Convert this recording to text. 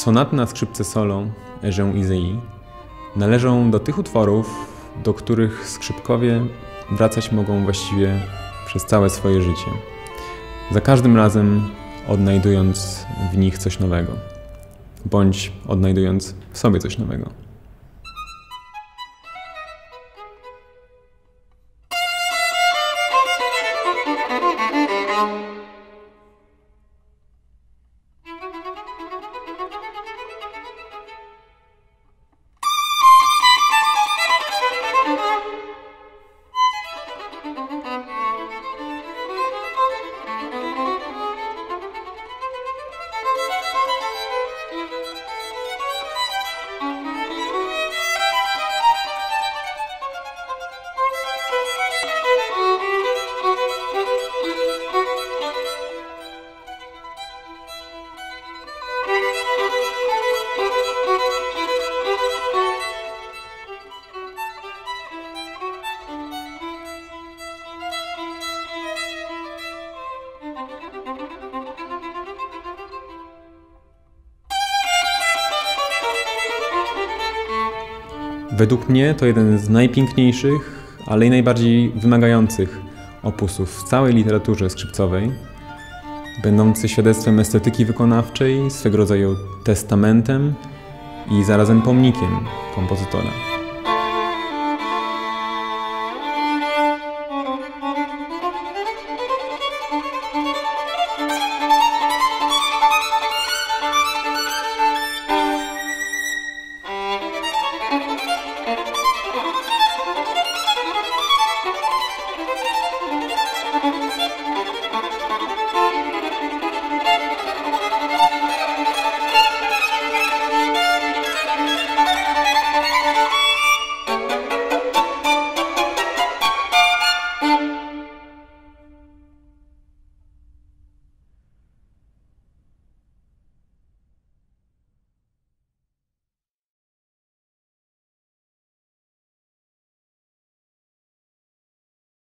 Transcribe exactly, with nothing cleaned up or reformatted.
Sonaty na skrzypce solo Eugène Ysaÿe należą do tych utworów, do których skrzypkowie wracać mogą właściwie przez całe swoje życie. Za każdym razem odnajdując w nich coś nowego, bądź odnajdując w sobie coś nowego. Według mnie to jeden z najpiękniejszych, ale i najbardziej wymagających opusów w całej literaturze skrzypcowej, będący świadectwem estetyki wykonawczej, swego rodzaju testamentem i zarazem pomnikiem kompozytora.